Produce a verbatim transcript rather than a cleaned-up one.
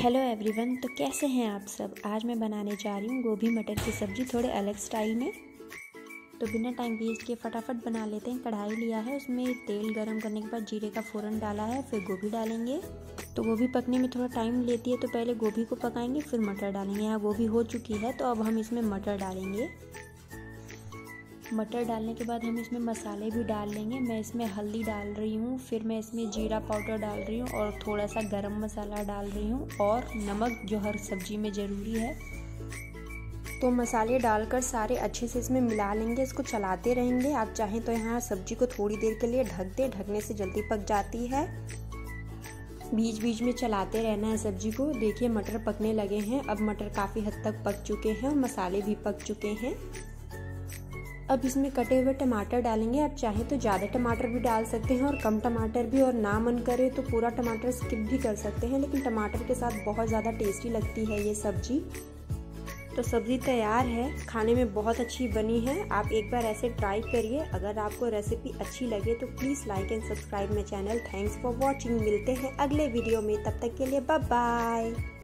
Hello everyone. तो कैसे हैं आप सब। आज मैं बनाने जा रही हूँ गोभी मटर की सब्ज़ी थोड़े अलग स्टाइल में। तो बिना टाइम वेस्ट किए फटाफट बना लेते हैं। कढ़ाई लिया है, उसमें तेल गरम करने के बाद जीरे का फ़ोरन डाला है, फिर गोभी डालेंगे। तो गोभी पकने में थोड़ा टाइम लेती है, तो पहले गोभी को पकाएंगे फिर मटर डालेंगे। यहाँ गोभी हो चुकी है तो अब हम इसमें मटर डालेंगे। मटर डालने के बाद हम इसमें मसाले भी डाल लेंगे। मैं इसमें हल्दी डाल रही हूँ, फिर मैं इसमें जीरा पाउडर डाल रही हूँ और थोड़ा सा गरम मसाला डाल रही हूँ और नमक जो हर सब्जी में ज़रूरी है। तो मसाले डालकर सारे अच्छे से इसमें मिला लेंगे, इसको चलाते रहेंगे। आप चाहें तो यहाँ सब्जी को थोड़ी देर के लिए ढक दें, ढकने से जल्दी पक जाती है। बीच बीच में चलाते रहना है सब्जी को। देखिए मटर पकने लगे हैं, अब मटर काफ़ी हद तक पक चुके हैं और मसाले भी पक चुके हैं। अब इसमें कटे हुए टमाटर डालेंगे। आप चाहें तो ज़्यादा टमाटर भी डाल सकते हैं और कम टमाटर भी, और ना मन करे तो पूरा टमाटर स्किप भी कर सकते हैं, लेकिन टमाटर के साथ बहुत ज़्यादा टेस्टी लगती है ये सब्ज़ी। तो सब्ज़ी तैयार है, खाने में बहुत अच्छी बनी है। आप एक बार ऐसे ट्राई करिए। अगर आपको रेसिपी अच्छी लगे तो please like and subscribe my channel. Thanks for watching. मिलते हैं अगले वीडियो में, तब तक के लिए बाय बाय।